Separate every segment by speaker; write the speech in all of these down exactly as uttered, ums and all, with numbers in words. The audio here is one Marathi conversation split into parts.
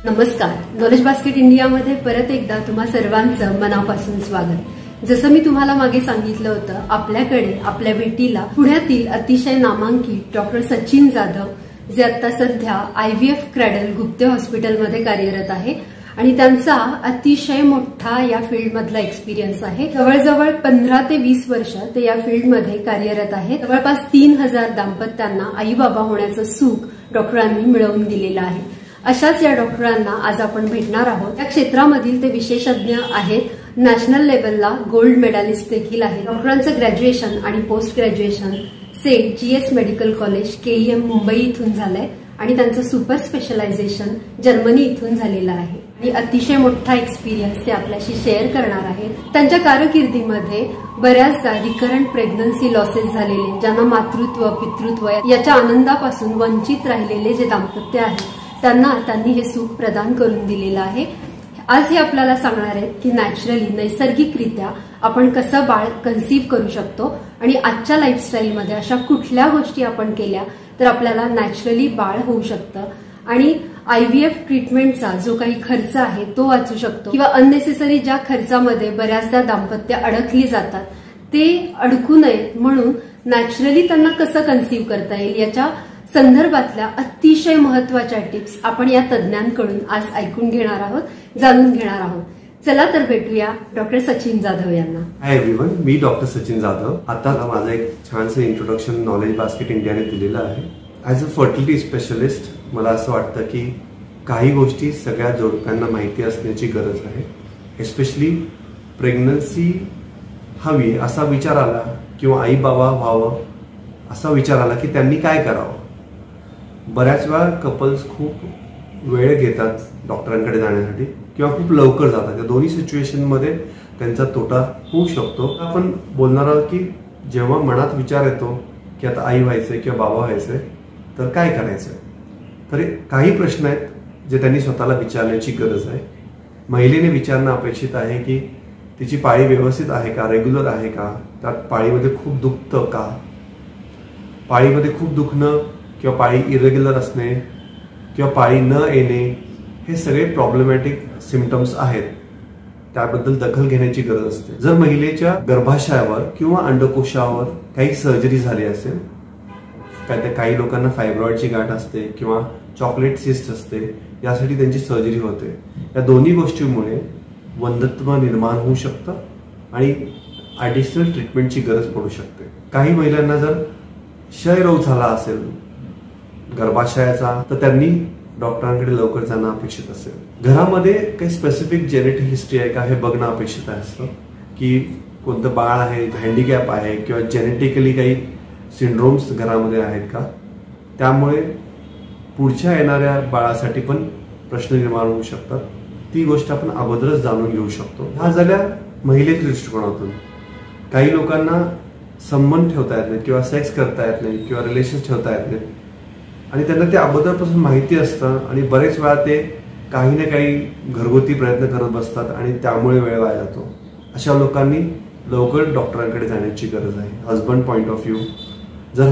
Speaker 1: नमस्कार, नॉलेज बास्केट इंडियामध्ये परत एकदा तुम्हा सर्वांचं मनापासून स्वागत। जसं मी तुम्हाला मागे सांगितलं होतं, आपल्याकडे आपल्या भेटीला पुण्यातील अतिशय नामांकित डॉक्टर सचिन जाधव जे आता सध्या आयव्हीएफ क्रॅडल गुप्ते हॉस्पिटलमध्ये कार्यरत आहे आणि त्यांचा अतिशय मोठा या फील्डमधला एक्सपिरियन्स आहे। जवळजवळ पंधरा ते वीस वर्ष ते या फील्डमध्ये कार्यरत आहेत। जवळपास तीन हजार दाम्पत्यांना आई बाबा होण्याचं सुख डॉक्टरांनी मिळवून दिलेलं आहे। अशाच या डॉक्टरांना आज आपण भेटणार आहोत। या क्षेत्रामधील ते विशेषज्ञ आहेत, नॅशनल लेवलला गोल्ड मेडलिस्ट देखील आहेत। डॉक्टरांचं ग्रॅज्युएशन आणि post graduation Seth G S medical college KEM Mumbai इथून झालंय आणि त्यांचं सुपर स्पेशलायझेशन जर्मनी इथून झालेलं आहे आणि अतिशय मोठा एक्सपिरियन्स ते आपल्याशी शेअर करणार आहेत। त्यांच्या कारकिर्दीमध्ये बऱ्याचदा रिकरंट प्रेग्नन्सी लॉसेस झालेले, ज्यांना मातृत्व पितृत्व याच्या आनंदापासून वंचित राहिलेले जे दाम्पत्य आहेत त्यांना त्यांनी हे सुख प्रदान करून दिलेलं आहे। आज हे आपल्याला सांगणार आहेत की नॅचरली नैसर्गिकरित्या आपण कसं बाळ कन्सीव्ह करू शकतो आणि आजच्या लाईफस्टाईलमध्ये अशा कुठल्या गोष्टी आपण केल्या तर आपल्याला नॅचरली बाळ होऊ शकतं आणि आयव्हीएफ ट्रीटमेंटचा जो काही खर्च आहे तो वाचू शकतो किंवा अननेसेसरी ज्या खर्चामध्ये बऱ्याचदा दाम्पत्य अडकली जातात ते अडकू नयेत म्हणून नॅचरली त्यांना कसं कन्सीव्ह करता येईल याच्या संदर्भातल्या अतिशय महत्वाच्या टिप्स आपण या तज्ञांकडून आज ऐकून घेणार आहोत, जाणून घेणार आहोत। चला तर भेटूया डॉक्टर सचिन जाधव यांना।
Speaker 2: हाय एव्हरीवन, मी डॉक्टर सचिन जाधव। आता माझं एक छानसं इंट्रोडक्शन नॉलेज बास्केट इंडियाने दिलेलं आहे। ॲज अ फर्टिलिटी स्पेशलिस्ट मला असं वाटतं की काही गोष्टी सगळ्या जोडप्यांना माहिती असण्याची गरज आहे। एस्पेशली प्रेग्नन्सी हवी असा विचार आला किंवा आई बाबा व्हावं असा विचार आला की त्यांनी काय करावं। बऱ्याच वेळा कपल्स खूप वेळ घेतात डॉक्टरांकडे जाण्यासाठी किंवा खूप लवकर जातात। या दोन्ही सिच्युएशनमध्ये त्यांचा तोटा होऊ शकतो। आपण बोलणार आहोत की जेव्हा मनात विचार येतो की आता आई व्हायचंय किंवा बाबा व्हायचंय तर काय करायचंय, तर काही प्रश्न आहेत जे त्यांनी स्वतःला विचारण्याची गरज आहे। महिलेने विचारणं अपेक्षित आहे की तिची पाळी व्यवस्थित आहे का, रेग्युलर आहे का, त्यात पाळीमध्ये खूप दुखतं का, पाळीमध्ये खूप दुखणं किंवा पाळी इरेग्युलर असणे किंवा पाळी न येणे हे सगळे प्रॉब्लेमॅटिक सिम्पटम्स आहेत, त्याबद्दल दखल घेण्याची गरज असते। जर महिलेच्या गर्भाशयावर किंवा अंडकोशावर काही सर्जरी झाली असेल, काय काही लोकांना फायब्रॉइडची गाठ असते किंवा चॉकलेट सिस्ट असते, यासाठी त्यांची सर्जरी होते। या दोन्ही गोष्टींमुळे वंध्यत्व निर्माण होऊ शकतं आणि ॲडिशनल ट्रीटमेंटची गरज पडू शकते। काही महिलांना जर क्षयरोग झाला असेल गर्भाशयाचा तर त्यांनी डॉक्टरांकडे लवकर जाणं अपेक्षित असेल। घरामध्ये काही स्पेसिफिक जेनेटिक हिस्ट्री आहे का हे बघणं अपेक्षित असतं की कोणतं बाळ आहे, हँडिकॅप आहे किंवा जेनेटिकली काही सिंड्रोम्स घरामध्ये आहेत का, त्यामुळे पुढच्या येणाऱ्या बाळासाठी पण प्रश्न निर्माण होऊ शकतात। ती गोष्ट आपण अगोदरच जाणून घेऊ शकतो। ह्या झाल्या महिलेच्या दृष्टिकोनातून। काही लोकांना संबंध ठेवता येत नाही किंवा सेक्स करता येत नाही किंवा रिलेशन्स ठेवता येत नाही आणि त्यांना ते अगोदरपासून माहिती असतं आणि बरेच वेळा ते काही ना काही घरगुती प्रयत्न करत बसतात आणि त्यामुळे वेळ वाया जातो। अशा लोकांनी लवकर डॉक्टरांकडे जाण्याची गरज आहे। हजबंड पॉइंट ऑफ व्ह्यू, जर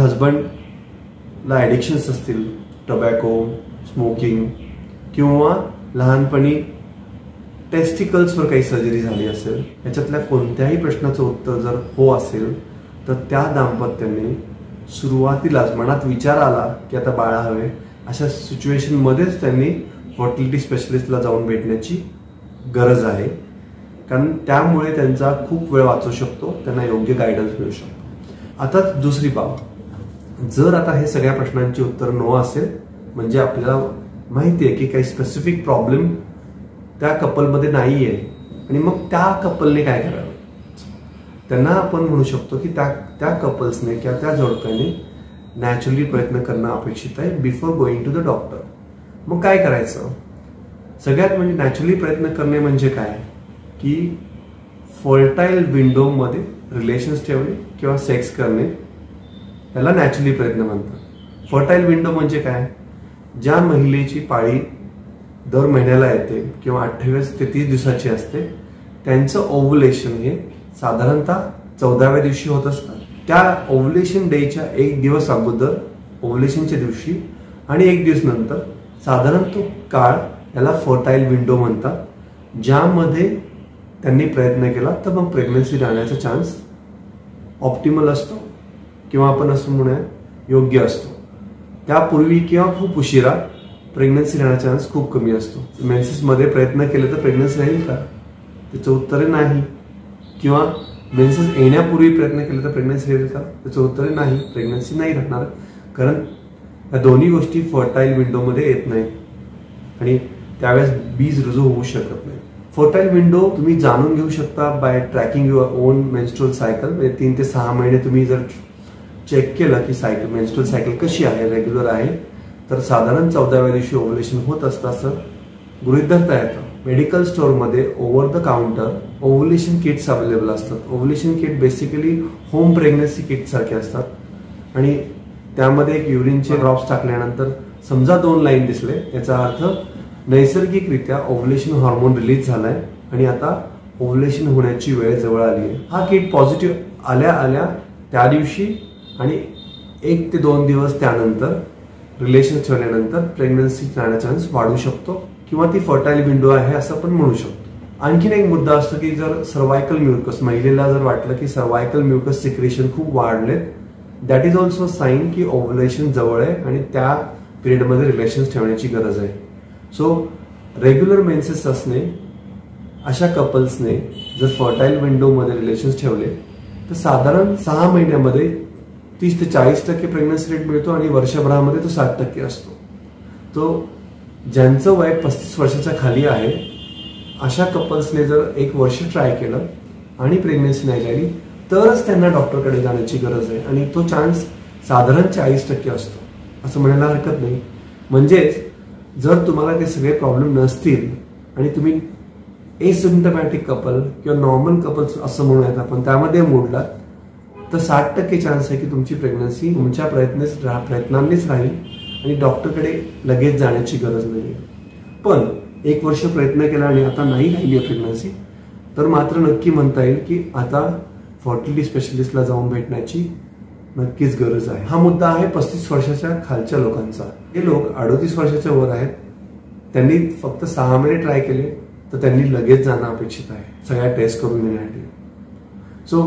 Speaker 2: हजबंडला ॲडिक्शन्स असतील, टबॅको, स्मोकिंग किंवा लहानपणी टेस्टिकल्सवर काही सर्जरी झाली असेल, याच्यातल्या कोणत्याही प्रश्नाचं उत्तर जर हो असेल तर त्या दाम्पत्याने सुरुवातीलाच मनात विचार आला की आता बाळा हवे, अशा सिच्युएशनमध्येच त्यांनी फर्टिलिटी स्पेशलिस्टला जाऊन भेटण्याची गरज आहे, कारण त्यामुळे त्यांचा खूप वेळ वाचू शकतो, त्यांना योग्य गायडन्स मिळू शकतो। आता दुसरी बाब, जर आता हे सगळ्या प्रश्नांची उत्तर नो असेल म्हणजे आपल्याला माहिती आहे की काही स्पेसिफिक प्रॉब्लेम त्या कपलमध्ये नाही आहे आणि मग त्या कपलने काय करावं, त्यांना आपण म्हणू शकतो की त्या त्या कपल्सने किंवा त्या जोडप्याने नॅचरली प्रयत्न करणं अपेक्षित आहे before going to the doctor. मग काय करायचं, सगळ्यात म्हणजे नॅचरली प्रयत्न करणे म्हणजे काय की फर्टाईल विंडोमध्ये रिलेशन्स ठेवणे किंवा सेक्स करणे, त्याला नॅचरली प्रयत्न म्हणतात। फर्टाईल विंडो म्हणजे काय, ज्या महिलेची पाळी दर महिन्याला येते किंवा अठ्ठावीस ते तीस दिवसाची असते, त्यांचं ओव्हुलेशन हे साधारणतः चौदाव्या दिवशी होत असतं। त्या ओव्हुलेशन डेच्या एक दिवस अगोदर ओव्हुलेशनच्या दिवशी आणि एक दिवस नंतर साधारण तो काळ याला फर्टाईल विंडो म्हणतात, ज्यामध्ये त्यांनी प्रयत्न केला तर मग प्रेग्नन्सी राहण्याचा चान्स ऑप्टिमल असतो किंवा आपण असं म्हणूया योग्य असतो. त्यापूर्वी किंवा खूप उशिरा प्रेग्नन्सी राहण्याचा चान्स खूप कमी असतो. मेन्सेसमध्ये प्रयत्न केले तर प्रेग्नन्सी राहील का? त्याचं उत्तर नाही. किंवा मेन्सेस येण्यापूर्वी प्रयत्न केले तर प्रेग्नन्सी राहील का? त्याचं उत्तर नाही, प्रेग्नन्सी नाही राहणार. कारण या दोन्ही गोष्टी फर्टाईल विंडोमध्ये येत नाही आणि त्यावेळेस बीज रुजू होऊ शकत नाही. फर्टाईल विंडो तुम्ही जाणून घेऊ शकता by tracking your own menstrual cycle. म्हणजे तीन ते सहा महिने तुम्ही जर चेक केलं की सायकल मेन्स्ट्रुअल सायकल कशी आहे, रेग्युलर आहे, तर साधारण चौदाव्या दिवशी ओव्हुलेशन होत असतं असं गृहीत धरता येतं. मेडिकल स्टोअरमध्ये over the counter ovulation kits available असतात. Ovulation kit basically home pregnancy kit सारखे असतात आणि त्यामध्ये एक युरिनचे ड्रॉप्स टाकल्यानंतर समजा दोन लाईन दिसले, याचा अर्थ नैसर्गिकरित्या ओव्हुलेशन हार्मोन रिलीज झालाय आणि आता ओव्हुलेशन होण्याची वेळ जवळ आली आहे. हा किट पॉझिटिव्ह आल्या आल्या त्या दिवशी आणि एक ते दोन दिवस त्यानंतर रिलेशन ठेवल्यानंतर प्रेग्नन्सी राहण्याचा चान्स वाढू शकतो किंवा ती फर्टाईल विंडो आहे असं आपण म्हणू शकतो. आणखीन एक मुद्दा असतो की जर सर्वायकल म्युकस, महिलेला जर वाटलं की सर्वायकल म्युकस सिक्रेशन खूप वाढलेत, दॅट इज ऑल्सो साईन की ओव्हुलेशन जवळ आहे आणि त्या पिरियडमध्ये रिलेशन्स ठेवण्याची गरज आहे. सो रेग्युलर मेन्सेस असणे अशा कपल्सने जर फर्टाईल विंडोमध्ये रिलेशन्स ठेवले तर साधारण सहा महिन्यामध्ये तीस ते चाळीस टक्के प्रेग्नन्सी रेट मिळतो आणि वर्षभरामध्ये तो साठ टक्के असतो. तो ज्यांचं वय पस्तीस वर्षाच्या खाली आहे अशा कपल्सने जर एक वर्ष ट्राय केलं आणि प्रेग्नन्सी नाही झाली तरच त्यांना डॉक्टरकडे जाण्याची गरज आहे आणि तो चान्स साधारण चाळीस टक्के असतो असं म्हणायला हरकत नाही. म्हणजेच जर तुम्हाला ते सगळे प्रॉब्लेम नसतील आणि तुम्ही एसिम्प्टमॅटिक कपल किंवा नॉर्मल कपल असं म्हणूयात आपण त्यामध्ये मोडलात तर साठ टक्के चान्स आहे की तुमची प्रेग्नन्सी तुमच्या प्रयत्न प्रयत्नांनीच राहील आणि डॉक्टरकडे लगेच जाण्याची गरज नाही. पण एक वर्ष प्रयत्न केला आणि आता नाही राहिली प्रेग्नन्सी तर मात्र नक्की म्हणता येईल की आता फर्टिलिटी स्पेशलिस्टला जाऊन भेटण्याची नक्कीच गरज आहे. हा मुद्दा आहे पस्तीस वर्षाच्या खालच्या लोकांचा. हे लोक अडोतीस वर्षाच्या वर आहेत, त्यांनी फक्त सहा महिने ट्राय केले तर त्यांनी लगेच जाणं अपेक्षित आहे सगळ्या टेस्ट करून घेण्यासाठी. सो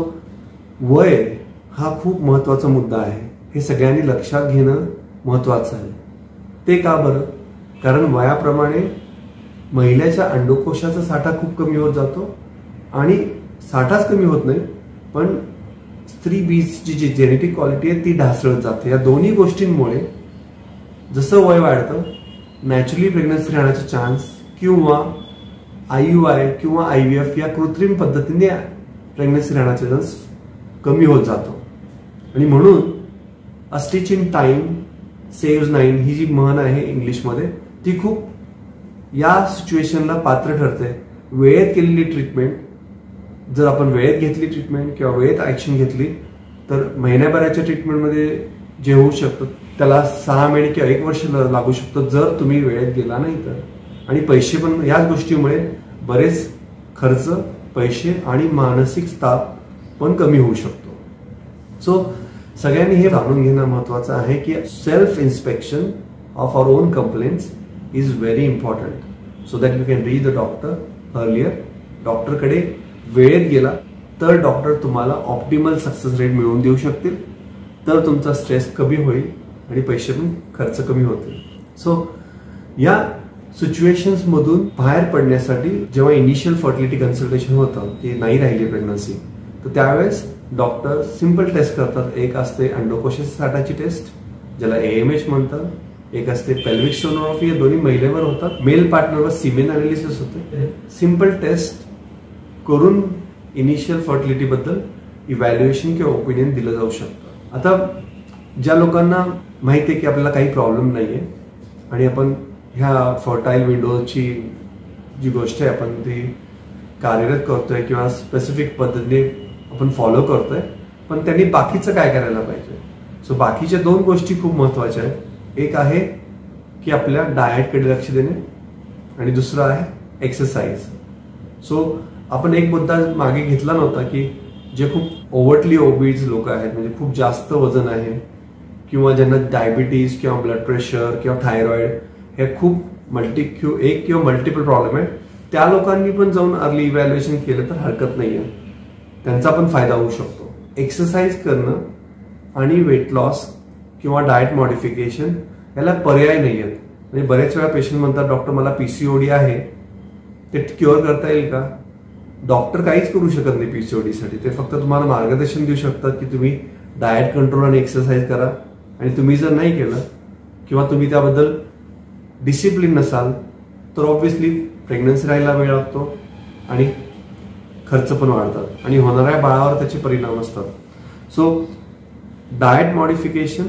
Speaker 2: वय हा खूप महत्वाचा मुद्दा आहे, हे सगळ्यांनी लक्षात घेणं महत्वाचं आहे. ते का बरं? कारण वयाप्रमाणे महिलेच्या अंडकोशाचा साठा खूप कमी होत जातो आणि साठाच कमी होत नाही पण स्त्री बीजची जी जेनेटिक क्वालिटी आहे ती ढासळत जाते. या दोन्ही गोष्टींमुळे जसं वय वाढतं नॅचरली प्रेग्नन्सी राहण्याचा चान्स किंवा आय यू आय किंवा आय व्ही एफ या कृत्रिम पद्धतीने प्रेग्नन्सी राहण्याचा चान्स कमी होत जातो. आणि म्हणून a stitch in time saves nine ही जी म्हण आहे इंग्लिशमध्ये ती खूप या सिच्युएशनला पात्र ठरते. वेळेत केलेली ट्रीटमेंट जर आपण वेळेत घेतली ट्रीटमेंट किंवा वेळेत ऍक्शन घेतली तर महिन्याभराच्या ट्रीटमेंटमध्ये जे होऊ शकतं त्याला सहा महिने किंवा एक वर्ष लागू शकतो जर तुम्ही वेळेत गेला नाही तर. आणि पैसे पण याच गोष्टीमुळे बरेच खर्च, पैसे आणि मानसिक ताप पण कमी होऊ शकतो. सो सगळ्यांनी हे जाणून घेणं महत्वाचं आहे की self inspection of our own complaints is very important so that you can reach the doctor earlier. डॉक्टरकडे वेळेत गेला तर डॉक्टर तुम्हाला ऑप्टिमल सक्सेस रेट मिळवून देऊ शकतील, तर तुमचा स्ट्रेस कमी होईल आणि पैसे पण खर्च कमी होतील. सो या सिच्युएशन्स मधून बाहेर पडण्यासाठी जेव्हा इनिशियल फर्टिलिटी कन्सल्टेशन होतं की नाही राहिली प्रेग्नन्सी तर त्यावेळेस डॉक्टर सिंपल टेस्ट करतात. एक असते अंडकोशाच्या साठाची टेस्ट ज्याला ए एम एच म्हणतात, एक असते पेल्विक सोनोग्राफी, या दोन्ही महिलेवर होतात. मेल पार्टनरवर सिमेन अनालिसिस होते. सिंपल टेस्ट करून इनिशियल फर्टिलिटी बद्दल इव्हॅल्युएशन किंवा ओपिनियन दिलं जाऊ शकतं. आता ज्या लोकांना माहिती आहे की आपल्याला काही प्रॉब्लेम नाहीये आणि आपण ह्या फर्टाईल विंडोची जी गोष्ट आहे आपण ती कार्यरत करतोय किंवा स्पेसिफिक पद्धतीने आपण फॉलो करतोय, पण त्यांनी बाकीचं काय करायला पाहिजे. सो बाकीच्या दोन गोष्टी खूप महत्वाच्या आहेत. एक आहे की आपल्या डाएटकडे लक्ष देणे आणि दुसरं आहे एक्सरसाइज. सो आपण एक मुद्दा मागे घेतला नव्हता की जे खूप ओव्हरटली ओबीज लोक आहेत, म्हणजे खूप जास्त वजन आहे किंवा ज्यांना डायबिटीज किंवा ब्लड प्रेशर किंवा थायरॉइड हे खूप मल्टी क्यू एक किंवा मल्टिपल प्रॉब्लेम आहे त्या लोकांनी पण जाऊन अर्ली इव्हॅल्युएशन केलं तर हरकत नाहीये, त्यांचा पण फायदा होऊ शकतो. एक्सरसाइज करणं आणि वेट लॉस किंवा डाएट मॉडिफिकेशन याला पर्याय नाही आहेत. म्हणजे बरेच वेळा पेशंट म्हणतात डॉक्टर मला पीसीओडी आहे, ते क्युअर करता येईल का? डॉक्टर काहीच करू शकत नाही पीसीओडी साठी. ते फक्त तुम्हाला मार्गदर्शन देऊ शकतात की तुम्ही डाएट कंट्रोल आणि एक्सरसाइज करा, आणि तुम्ही जर नाही केलं किंवा तुम्ही त्याबद्दल डिसिप्लिन नसाल तर ऑब्व्हियसली प्रेग्नन्सी राहायला वेळ लागतो आणि खर्च पण वाढतात आणि होणाऱ्या बाळावर त्याचे परिणाम असतात. So diet modification,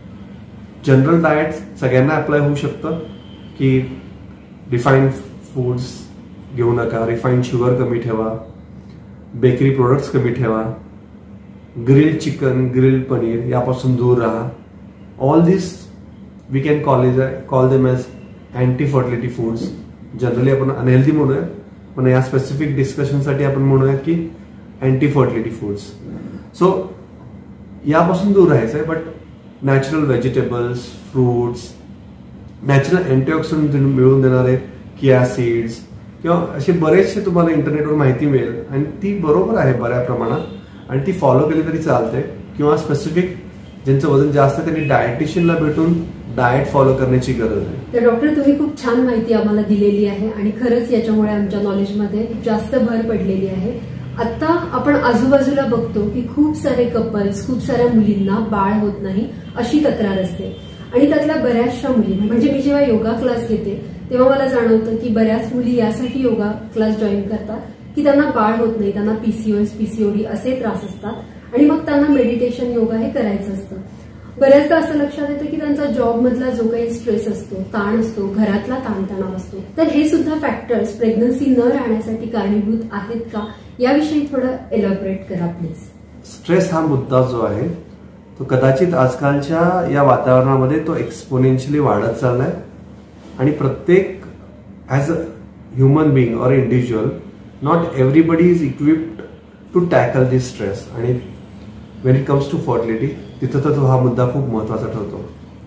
Speaker 2: general diet सगळ्यांना अप्लाय होऊ शकतं की रिफाईंड फूड्स घेऊ नका, रिफाईंड शुगर कमी ठेवा, बेकरी प्रोडक्ट्स कमी ठेवा, ग्रिल चिकन, ग्रिल पनीर यापासून दूर राहा. All this we can call call them as anti fertility foods. Generally आपण अनहेल्दी म्हणूया, पण या स्पेसिफिक डिस्कशनसाठी आपण म्हणूया की अँटी फर्टिलिटी फूड्स. सो यापासून दूर राहायचं आहे. But natural vegetables, fruits, natural antioxidant मिळवून देणारे किया सीड्स किंवा असे बरेचसे तुम्हाला इंटरनेटवर माहिती मिळेल आणि ती बरोबर आहे बऱ्या प्रमाणात आणि ती फॉलो केली तरी चालते. किंवा स्पेसिफिक ज्यांचं वजन जास्त आहे त्यांनी डायटिशियनला भेटून डाएट फॉलो करण्याची गरज आहे.
Speaker 1: तर डॉक्टर तुम्ही खूप छान माहिती आम्हाला दिलेली आहे आणि खरंच याच्यामुळे आमच्या नॉलेजमध्ये जास्त भर पडलेली आहे. आता आपण आजूबाजूला बघतो की खूप सारे कपल्स, खूप साऱ्या मुलींना बाळ होत नाही अशी तक्रार असते आणि त्यातल्या बऱ्याचशा मुली, म्हणजे मी जेव्हा योगा क्लास घेते तेव्हा मला जाणवतं की बऱ्याच मुली यासाठी योगा क्लास जॉईन करतात की त्यांना बाळ होत नाही, त्यांना पीसीओएस, पीसीओडी असे त्रास असतात आणि मग त्यांना मेडिटेशन, योगा हे करायचं असतं. बऱ्याचदा असं लक्षात येतं की त्यांचा जॉब मधला जो काही स्ट्रेस असतो, ताण असतो, घरातला ताणतणाव असतो, तर हे सुद्धा फॅक्टर्स प्रेग्नन्सी न राहण्यासाठी कारणीभूत आहेत का, याविषयी थोडं एलॅबोरेट करा प्लीज.
Speaker 2: स्ट्रेस हा मुद्दा जो आहे तो कदाचित आजकालच्या या वातावरणामध्ये तो एक्सपोनेन्शियली वाढत चाललाय आणि प्रत्येक as a human being or individual, not everybody is equipped to tackle this stress. आणि when it comes to fertility तिथं तर तो हा मुद्दा खूप महत्वाचा ठरतो.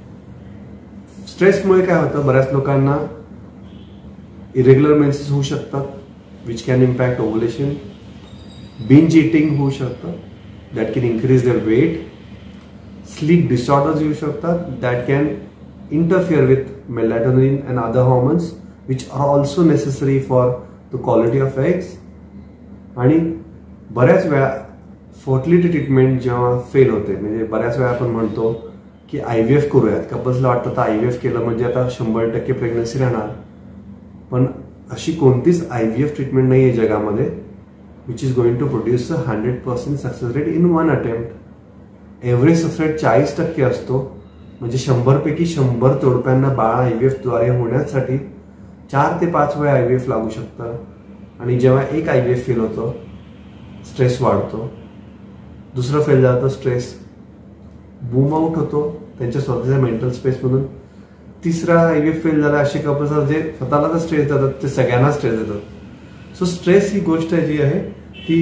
Speaker 2: स्ट्रेसमुळे काय होतं, बऱ्याच लोकांना इरेग्युलर मेन्सेस होऊ शकतात which can impact ovulation, binge eating होऊ शकतं that can increase their weight, sleep disorders येऊ शकतात that can interfere with melatonin and other hormones which are also necessary for the quality of eggs. आणि बऱ्याच वेळा फर्टिलिटी ट्रीटमेंट जेव्हा फेल होते, म्हणजे बऱ्याच वेळा आपण म्हणतो की आयव्हीएफ करूयात, कपल्सला वाटतं तर आयव्हीएफ केलं म्हणजे आता शंभर टक्के प्रेग्नन्सी राहणार, पण अशी कोणतीच आयव्हीएफ ट्रीटमेंट नाही आहे जगामध्ये which is going to produce a hundred percent success rate in one attempt. Average success rate चाळीस टक्के असतो, म्हणजे शंभर पैकी शंभर जोडप्यांना बाळ आयव्हीएफ द्वारे होण्यासाठी चार ते पाच वेळा आयव्हीएफ लागू शकतं. आणि जेव्हा एक आयव्हीएफ फेल होतं स्ट्रेस वाढतो, दुसरं फेल जातं, स्ट्रेस बूम आउट होतो त्यांच्या स्वतःच्या मेंटल स्पेसमधून, तिसरा आयव्हीएफ फेल झाला. असे कपल्स जे स्वतःला तर स्ट्रेस देतात ते सगळ्यांना स्ट्रेस देतात. सो स्ट्रेस ही गोष्ट जी आहे ती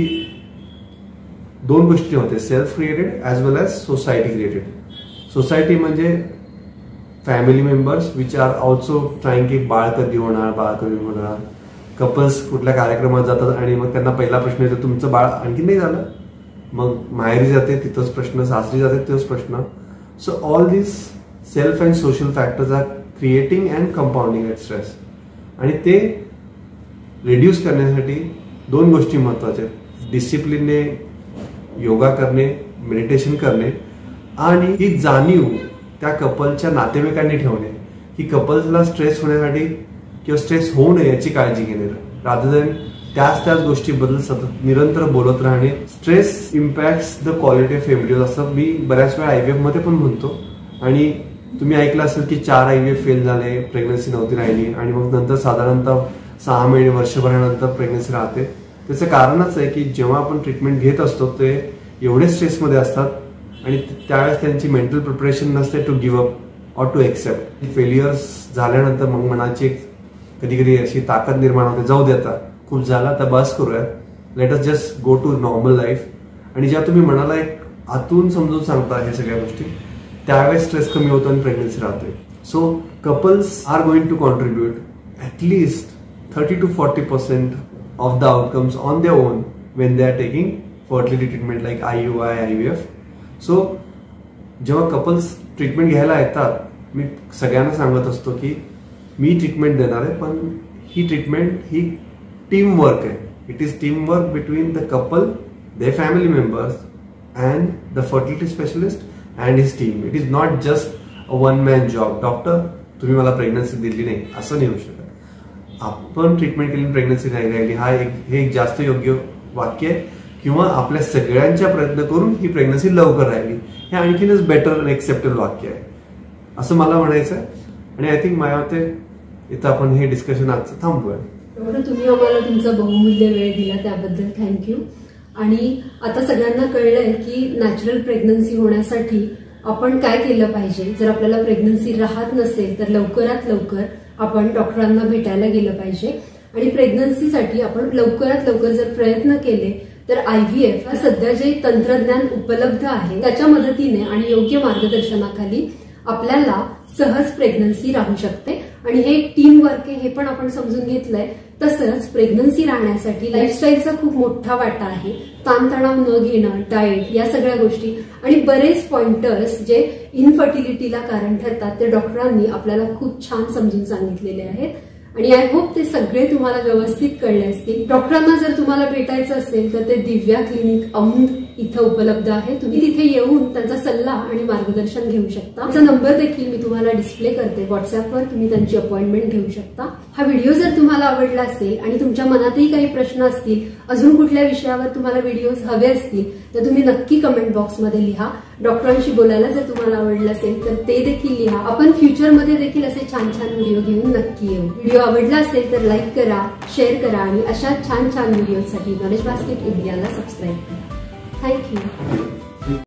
Speaker 2: दोन गोष्टी होते, self created as well as society created. Society म्हणजे family members which are also trying की बाळ कधी होणार, बाळ कधी होणार. कपल्स कुठल्या कार्यक्रमात जातात आणि मग त्यांना पहिला प्रश्न येतो तुमचं बाळ आणखी नाही झालं, मग माहेरी जाते तिथंच प्रश्न, सासरी जाते तोच प्रश्न. So all this self and social factors are creating and compounding at stress. आणि ते रिड्यूस करण्यासाठी दोन गोष्टी महत्वाच्या आहेत, डिसिप्लिनने योगा करणे, मेडिटेशन करणे आणि ही जाणीव त्या कपलच्या नातेवाईकांनी ठेवणे की कपल्सला स्ट्रेस होण्यासाठी किंवा स्ट्रेस होऊ नये याची काळजी घेणे, रादर दॅन त्याच त्याच गोष्टीबद्दल सतत निरंतर बोलत राहणे. Stress impacts the quality of embryo असं मी बऱ्याच वेळा आयव्हीएफ मध्ये पण म्हणतो. आणि तुम्ही ऐकलं असेल की चार आयव्हीएफ फेल झाले, प्रेग्नन्सी नव्हती राहिली आणि मग नंतर साधारणतः सहा महिने वर्षभरानंतर प्रेग्नन्सी राहते. त्याचं कारणच आहे की जेव्हा आपण ट्रीटमेंट घेत असतो ते एवढे स्ट्रेसमध्ये असतात आणि त्यावेळेस त्यांची मेंटल प्रिपरेशन नसते to give up or to accept. Failures झाल्यानंतर मग मनाची कधी कधी अशी ताकद निर्माण होते, जाऊ देता खूप झाला तर बस करूयात, let us just go to normal life. आणि जेव्हा तुम्ही मनाला एक आतून समजून सांगता हे सगळ्या गोष्टी त्यावेळेस स्ट्रेस कमी होतो आणि प्रेग्नन्सी राहते. So couples are going to contribute at least thirty to forty percent of the outcomes on their own when they are taking fertility treatment like I U I, I V F. So जेव्हा कपल्स ट्रीटमेंट घ्यायला येतात, मी सगळ्यांना सांगत असतो की मी ट्रीटमेंट देणार आहे, पण ही ट्रीटमेंट ही टीम वर्क आहे. It is team work between the couple, their family members and the fertility specialist and his team. It is not just a one man job. Doctor तुम्ही मला प्रेग्नन्सी दिली नाही असं नाही होऊ शकत. आपण ट्रीटमेंट केली प्रेग्नन्सी नाही राहिली, हा एक हे एक जास्त योग्य वाक्य आहे. किंवा आपल्या सगळ्यांच्या प्रयत्न करून ही प्रेग्नन्सी लवकर राहिली, हे आणखीनच बेटर आणि एक्सेप्टेबल वाक्य आहे असं मला म्हणायचं आहे. आणि आय थिंक माझ्या मते इथं आपण हे डिस्कशन आजचं थांबूया.
Speaker 1: डॉक्टर, तुम्ही आम्हाला तुमचा बहुमूल्य वेळ दिला त्याबद्दल थँक्यू. आणि आता सगळ्यांना कळलंय की नॅचरल प्रेग्नन्सी होण्यासाठी आपण काय केलं पाहिजे. जर आपल्याला प्रेग्नन्सी राहत नसेल तर लवकरात लवकर आपण डॉक्टरांना भेटायला गेलं पाहिजे. आणि प्रेग्नन्सीसाठी आपण लवकरात लवकर जर प्रयत्न केले तर आयव्हीएफ सध्या जे तंत्रज्ञान उपलब्ध आहे त्याच्या मदतीने आणि योग्य मार्गदर्शनाखाली आपल्याला सहज प्रेग्नन्सी राहू शकते. आणि हे टीम वर्क आहे हे पण आपण समजून घेतलंय. तसंच प्रेग्नन्सी राहण्यासाठी लाईफस्टाईलचा खूप मोठा वाटा आहे. ताणतणाव न घेणं, डाएट, या सगळ्या गोष्टी आणि बरेच पॉइंटर्स जे इनफर्टिलिटीला कारण ठरतात ते डॉक्टरांनी आपल्याला खूप छान समजून सांगितलेले आहेत. आणि आय होप ते सगळे तुम्हाला व्यवस्थित कळले असतील. डॉक्टरांना जर तुम्हाला भेटायचं असेल तर ते दिव्या क्लिनिक औंध इथं उपलब्ध आहे. तुम्ही तिथे येऊन त्यांचा सल्ला आणि मार्गदर्शन घेऊ शकता. त्यांचा नंबर देखील मी तुम्हाला डिस्प्ले करते. व्हॉट्सअपवर तुम्ही त्यांची अपॉइंटमेंट घेऊ शकता. हा व्हिडिओ जर तुम्हाला आवडला असेल आणि तुमच्या मनातही काही प्रश्न असतील, अजून कुठल्या विषयावर तुम्हाला व्हिडिओज हवे असतील तर तुम्ही नक्की कमेंट बॉक्समध्ये लिहा. डॉक्टरांशी बोलायला जर तुम्हाला आवडलं असेल तर ते देखील लिहा. आपण फ्युचरमध्ये देखील असे छान छान व्हिडिओ घेऊन नक्की येऊ. व्हिडिओ आवडला असेल तर लाईक करा, शेअर करा आणि अशा छान छान व्हिडिओसाठी नॉलेज बास्केट इंडियाला सबस्क्राईब करा. थँक्यू.